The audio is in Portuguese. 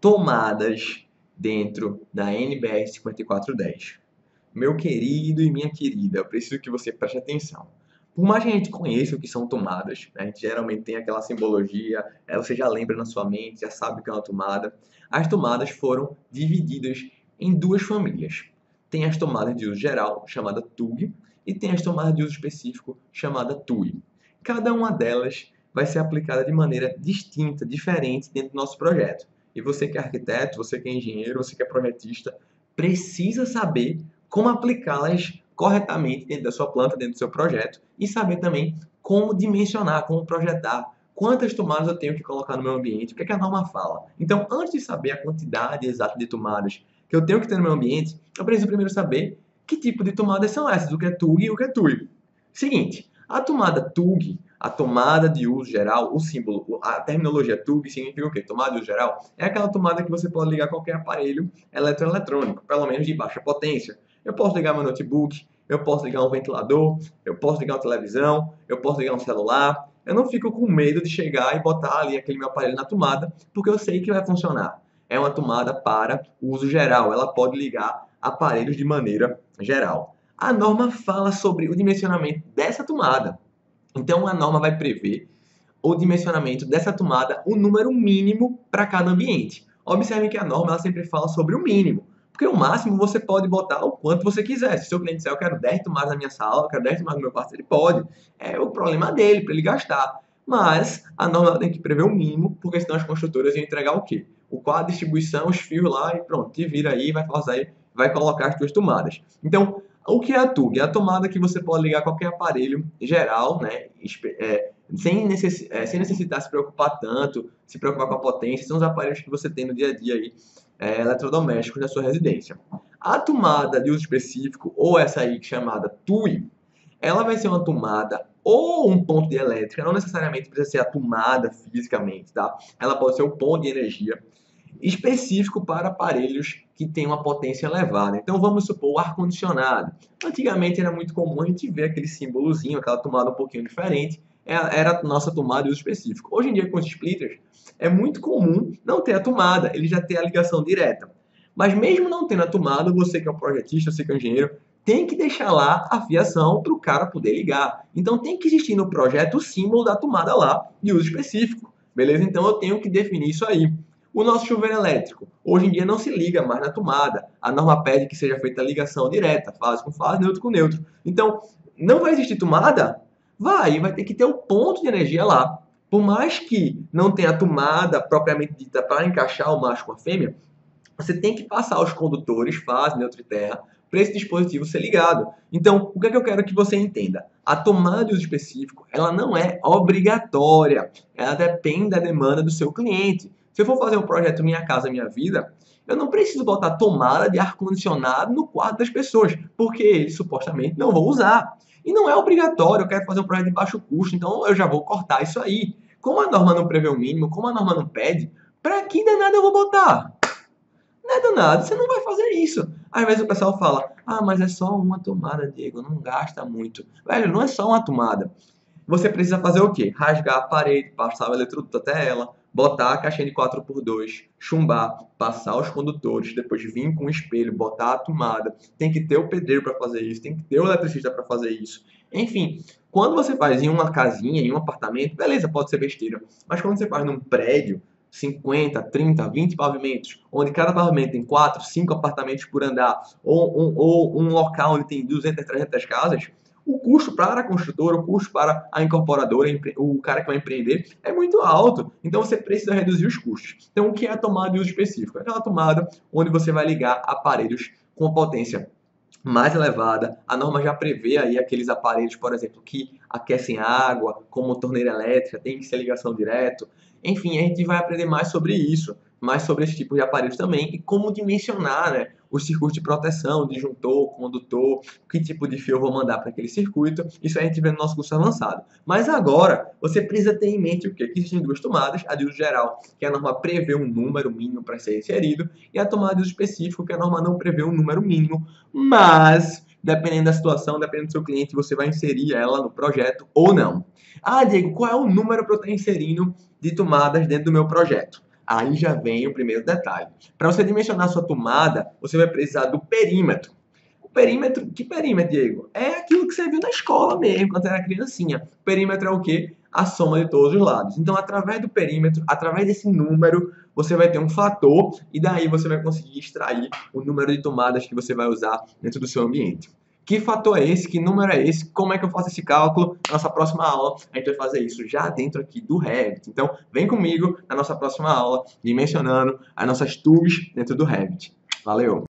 tomadas dentro da NBR 5410. Meu querido e minha querida, eu preciso que você preste atenção. Por mais que a gente conheça o que são tomadas, né, a gente geralmente tem aquela simbologia, você já lembra na sua mente, já sabe o que é uma tomada. As tomadas foram divididas em duas famílias. Tem as tomadas de uso geral, chamada TUG, e tem as tomadas de uso específico, chamada TUI. Cada uma delas vai ser aplicada de maneira distinta, diferente dentro do nosso projeto. E você que é arquiteto, você que é engenheiro, você que é projetista, precisa saber como aplicá-las corretamente dentro da sua planta, dentro do seu projeto, e saber também como dimensionar, como projetar, quantas tomadas eu tenho que colocar no meu ambiente, o que é que a norma fala. Então, antes de saber a quantidade exata de tomadas que eu tenho que ter no meu ambiente, eu preciso primeiro saber que tipo de tomadas são essas, o que é TUG e o que é TUI. Seguinte, a tomada TUG, a tomada de uso geral, o símbolo, a terminologia TUG significa o quê? Tomada de uso geral é aquela tomada que você pode ligar a qualquer aparelho eletroeletrônico, pelo menos de baixa potência. Eu posso ligar meu notebook, eu posso ligar um ventilador, eu posso ligar uma televisão, eu posso ligar um celular. Eu não fico com medo de chegar e botar ali aquele meu aparelho na tomada, porque eu sei que vai funcionar. É uma tomada para uso geral, ela pode ligar aparelhos de maneira geral. A norma fala sobre o dimensionamento dessa tomada. Então, a norma vai prever o dimensionamento dessa tomada, o número mínimo para cada ambiente. Observe que a norma ela sempre fala sobre o mínimo, porque o máximo você pode botar o quanto você quiser. Se o seu cliente disser, eu quero 10 tomadas na minha sala, eu quero 10 tomadas no meu quarto, ele pode. É o problema dele, para ele gastar. Mas a norma tem que prever o mínimo, porque senão as construtoras iam entregar o quê? O quadro, a distribuição, os fios lá e pronto, te vira aí, vai fazer, vai colocar as suas tomadas. Então, o que é a TUG? É a tomada que você pode ligar a qualquer aparelho geral, né? Sem necessitar se preocupar tanto, se preocupar com a potência. São os aparelhos que você tem no dia a dia aí, eletrodomésticos da sua residência. A tomada de uso específico, ou essa aí chamada TUI, ela vai ser uma tomada ou um ponto de elétrica, não necessariamente precisa ser a tomada fisicamente, tá? Ela pode ser um ponto de energia específico para aparelhos que têm uma potência elevada. Então vamos supor o ar-condicionado. Antigamente era muito comum a gente ver aquele símbolozinho, aquela tomada um pouquinho diferente, era a nossa tomada de uso específico. Hoje em dia com os splitters é muito comum não ter a tomada, ele já tem a ligação direta. Mas mesmo não tendo a tomada, você que é um projetista, você que é um engenheiro, tem que deixar lá a fiação para o cara poder ligar. Então tem que existir no projeto o símbolo da tomada lá de uso específico. Beleza? Então eu tenho que definir isso aí. O nosso chuveiro elétrico, hoje em dia não se liga mais na tomada. A norma pede que seja feita a ligação direta, fase com fase, neutro com neutro. Então, não vai existir tomada? Vai ter que ter o ponto de energia lá. Por mais que não tenha a tomada propriamente dita para encaixar o macho com a fêmea, você tem que passar os condutores, fase, neutro e terra, para esse dispositivo ser ligado. Então, o que é que eu quero que você entenda? A tomada de uso específico, ela não é obrigatória. Ela depende da demanda do seu cliente. Se eu for fazer um projeto Minha Casa Minha Vida, eu não preciso botar tomada de ar-condicionado no quarto das pessoas, porque eles supostamente não vão usar. E não é obrigatório, eu quero fazer um projeto de baixo custo, então eu já vou cortar isso aí. Como a norma não prevê o mínimo, como a norma não pede, para que danado eu vou botar? Não é danado, você não vai fazer isso. Às vezes o pessoal fala, mas é só uma tomada, Diego, não gasta muito. Velho, não é só uma tomada. Você precisa fazer o quê? Rasgar a parede, passar o eletroduto até ela, botar a caixinha de 4x2, chumbar, passar os condutores, depois vir com o espelho, botar a tomada. Tem que ter o pedreiro para fazer isso, tem que ter o eletricista para fazer isso. Enfim, quando você faz em uma casinha, em um apartamento, beleza, pode ser besteira. Mas quando você faz num prédio, 50, 30, 20 pavimentos, onde cada pavimento tem 4, 5 apartamentos por andar, ou um local onde tem 200, 300 casas, o custo para a construtora, o custo para a incorporadora, o cara que vai empreender, é muito alto. Então você precisa reduzir os custos. Então o que é a tomada de uso específico? É aquela tomada onde você vai ligar aparelhos com potência mais elevada. A norma já prevê aí aqueles aparelhos, por exemplo, que aquecem água, como torneira elétrica, tem que ser ligação direto. Enfim, a gente vai aprender mais sobre isso, mais sobre esse tipo de aparelhos também e como dimensionar, né, os circuitos de proteção, disjuntor, condutor, que tipo de fio eu vou mandar para aquele circuito. Isso a gente vê no nosso curso avançado. Mas agora, você precisa ter em mente o quê? Que existem duas tomadas, a de uso geral, que a norma prevê um número mínimo para ser inserido, e a tomada de uso específico, que a norma não prevê um número mínimo, mas dependendo da situação, dependendo do seu cliente, você vai inserir ela no projeto ou não. Diego, qual é o número para eu estar inserindo de tomadas dentro do meu projeto? Aí já vem o primeiro detalhe. Para você dimensionar a sua tomada, você vai precisar do perímetro. O perímetro, que perímetro, Diego? É aquilo que você viu na escola mesmo, quando você era criancinha. O perímetro é o quê? A soma de todos os lados. Então, através do perímetro, através desse número, você vai ter um fator e daí você vai conseguir extrair o número de tomadas que você vai usar dentro do seu ambiente. Que fator é esse? Que número é esse? Como é que eu faço esse cálculo? Na nossa próxima aula, a gente vai fazer isso já dentro aqui do Revit. Então, vem comigo na nossa próxima aula, dimensionando as nossas tools dentro do Revit. Valeu!